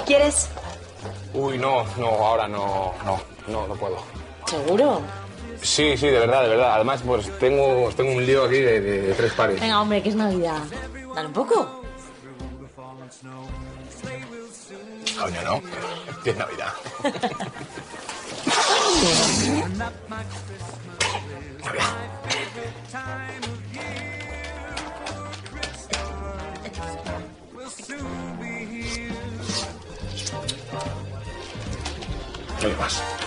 ¿Quieres? Uy, no, ahora no puedo. ¿Seguro? Sí, de verdad. Además, pues tengo un lío aquí de 3 pares. Venga, hombre, que es Navidad. Dale un poco. Coño, no. Que es Navidad. Navidad. ¿Qué más?